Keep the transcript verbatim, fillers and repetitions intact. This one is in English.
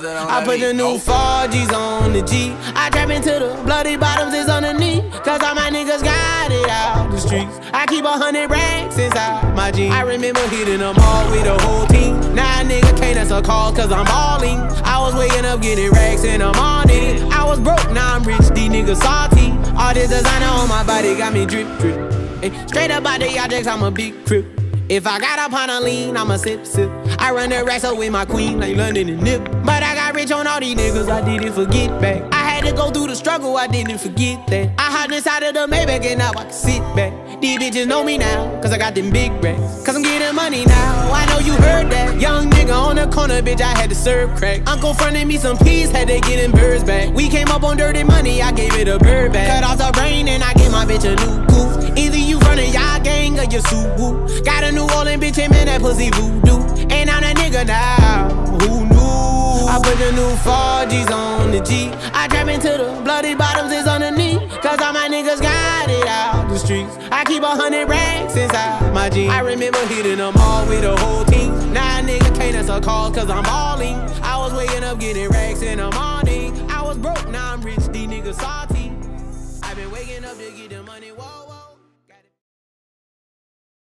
I put the new four G's on the G. I trap into the bloody bottoms is underneath. Cause all my niggas got it out the streets. I keep a hundred racks inside my jeans. I remember hitting them all with the whole team. Now a nigga can't answer calls cause I'm balling. I was waking up getting racks in the morning. I was broke, now I'm rich, these niggas salty. All this designer on my body got me drip drip. Ay, straight up out the objects, I'm a big crip. If I got up on a lean, I'ma sip sip. I run the racks up with my queen like London and Nip. But I got rich on all these niggas, I didn't forget back. I had to go through the struggle, I didn't forget that. I hopped inside of the Maybach and now I can sit back. These bitches know me now, cause I got them big racks. Cause I'm getting money now, I know you heard that. Young nigga on the corner, bitch, I had to serve crack. Uncle fronted me some peas, had to get them birds back. We came up on dirty money, I gave it a bird back. Cut off the brain and I gave my bitch a new goof. Either you running y'all gang or you Subaru. Got a New Orleans bitch, and man, that pussy voodoo. Ain't on that nigga now, who knew? I put the new four G's on the G. I trap into the bloody bottoms is underneath. Cause all my niggas got it out the streets. I keep a hundred racks inside my jeans. I remember hitting them all with the whole team. Now a nigga can't answer calls cause I'm balling. I was waking up getting racks in the morning. I was broke, now I'm rich, these niggas salty. I've been waking up to get the money, whoa, whoa.